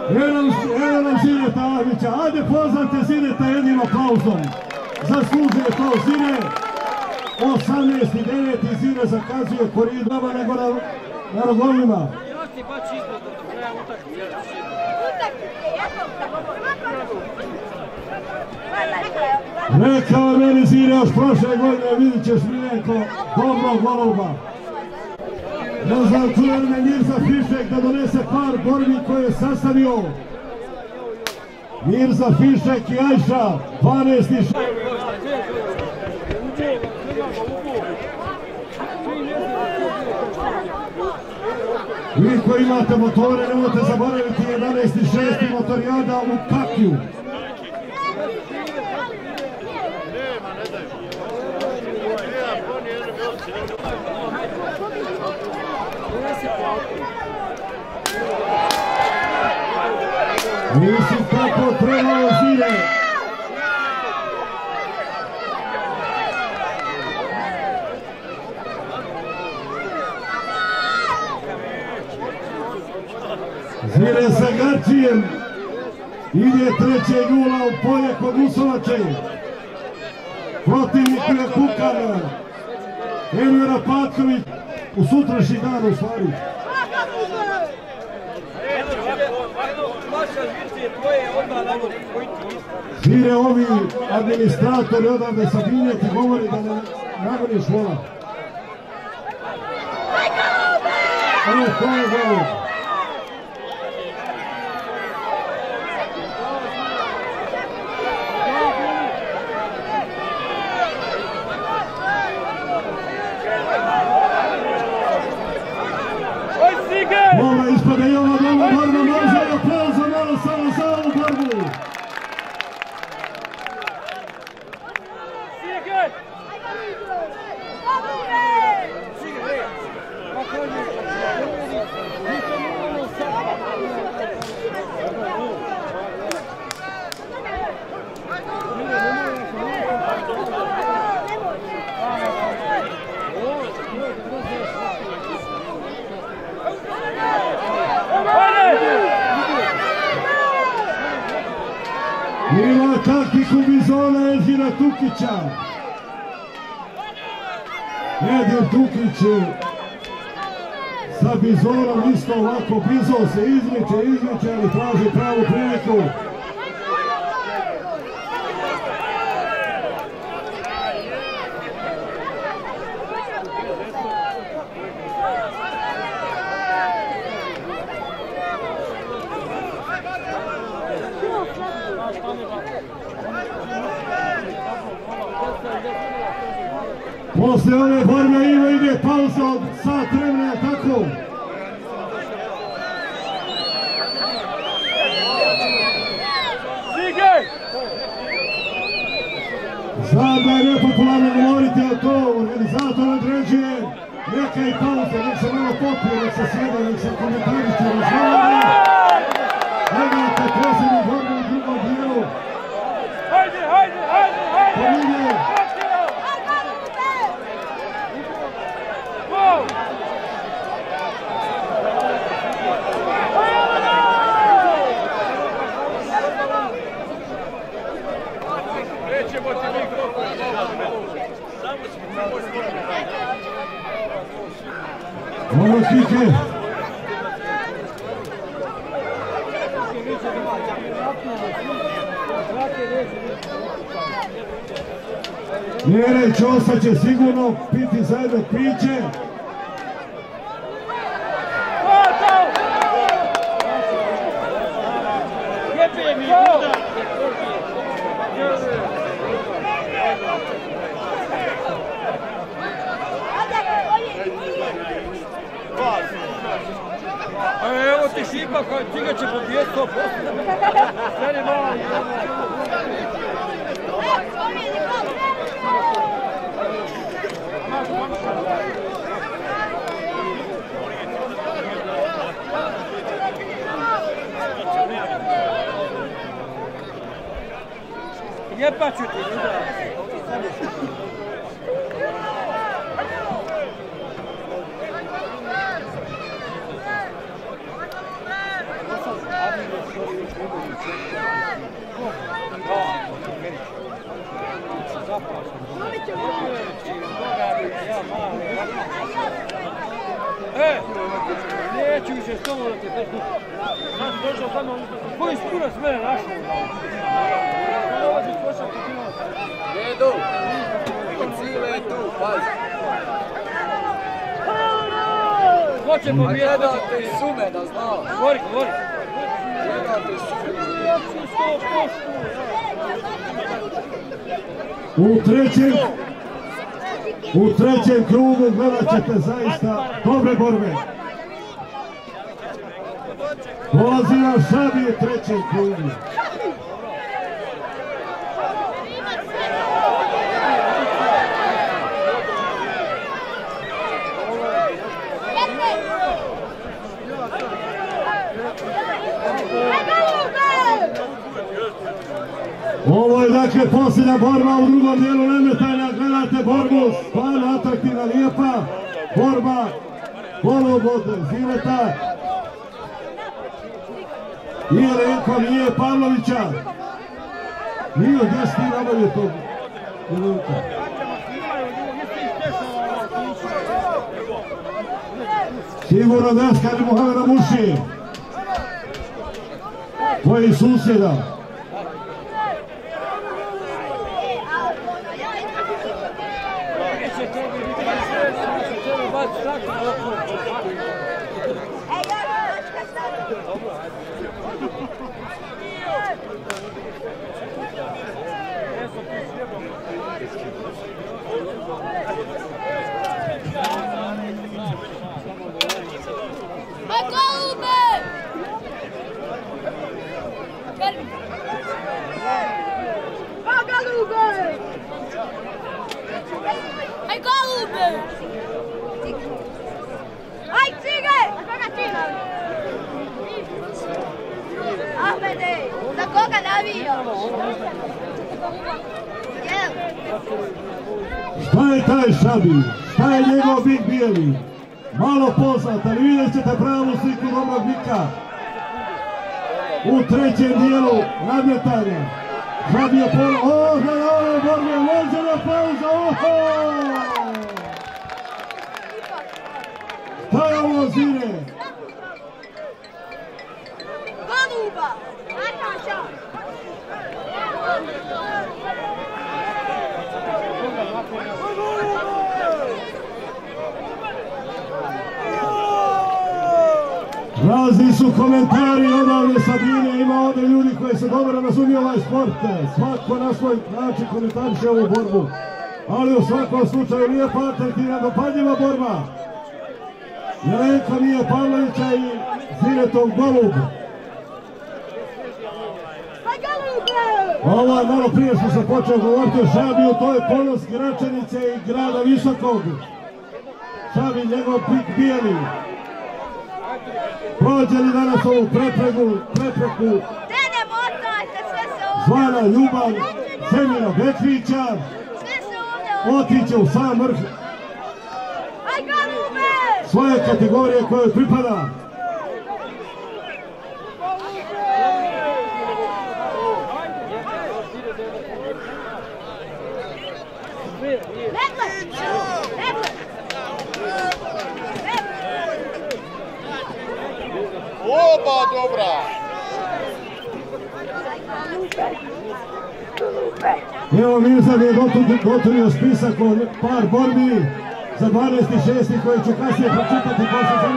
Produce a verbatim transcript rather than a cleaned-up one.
Evo nam Zineta Ahmića, ajde poznate Zineta jednim aplauzom. Zaslužuje to Zine. osamnaest devet Zine zakazuje koridu nama nego na rogovima. Rekao je meni Zine još prošle godine, vidit ćeš Miljenko, dobrog goluba. Ne znam, čuje li me Mirza Fišek da donese par borbi koje je sastavio. Mirza Fišek i Ajša, dvanaest šest. Vi koji imate motore, nemojte zaboraviti jedanaest šest motorijada u Kakiju. Nisi tako trebao Zine. Zine sa Garčijem ide trećeg jula u polje kod Usovače. Protivniku je Kukan Envera Patković u sutrašnji dan u stvari. Zine ovi administratori odavde sa Binje ti govori da ne nagoniš vola. Evo to je gol. Ova ispada i ova nova borba, može i aplauza malo samo za ovu borbu. Ima taktiku Bizona Edina Tukića. Edin Tukić sa Bizonom isto ovako. Bizon se izmiče, izmiče, ali traži pravu priliku. Posle ove borbe ima ide pauza od sat vremena, tako? Znam da je nepopularno govoriti, a to organizator određuje. Neka i pauza, nek se malo popije, nek se sjede, nek se komentariće, razgovore. Gledajte posljednju borbu u drugom dijelu. Hajde, hajde, hajde, hajde! Ovo slike. Jereć ostaće sigurno piti zajedno piće. Evo ti šipa, tiga će pobijeti sto posto. Sve malo. Jepa ću ti. E, neću više s tomu da te teku. Sad si došao tamo, koji skura s mene našao? Jedu, cijele je tu, pazi. Ko će pobijeti? A gledate iz sume, da znao. Govori, govori. Gledate iz sume. U trećem, u trećem krugu gledat ćete zaista dobre borbe. Dolazi nam Šabi u trećem krugu. Ovo je dakle posljednja borba u drugom dijelu nadmetanja, gledate borbu, stvarno atraktivna, lijepa borba, golub od Zileta i Jelenko Nije Pavlovića. Nije gdje si ti nabavio tog Jelenka. Sigurno deskari Muhameda Muši, tvoji susjeda. Aj golube! Aj cige! Ahmede, za koga navijaš? Šta je taj Šabi? Šta je njegov bik bijeli? Malo poznat, ali vidjet ćete pravu sliku dobrog bika. U trećem dijelu nadmetanja. Šabi je polo... O, gleda ove borbe, vođena pauza, oho! Šta je ovo Zine? Goluba! Nataša! Razni su komentari odavde Sabine, ima ovdje ljudi koji se dobro razumiju ovaj sport. Svako na svoj način komentariše ovu borbu. Ali u svakom slučaju lijepa, atraktivna, dopadljiva borba. Jelenka Nije Pavlovića i Ziletov golub. Ovo je malo prije što se počeo govoriti o Šabiju, to je ponos Gračanice i grada Visokog. Šabi, njegov pik bijeli. Prođe li danas ovu prepreku, prepreku zvana Ljubav Semira Bekvića, otiće u sam vrh svoje kategorije koje pripada. Oba dobra! Evo Mirzan je gotorio spisak od par borbi za dvanaesti šesti koji ću kasnije pročitati posle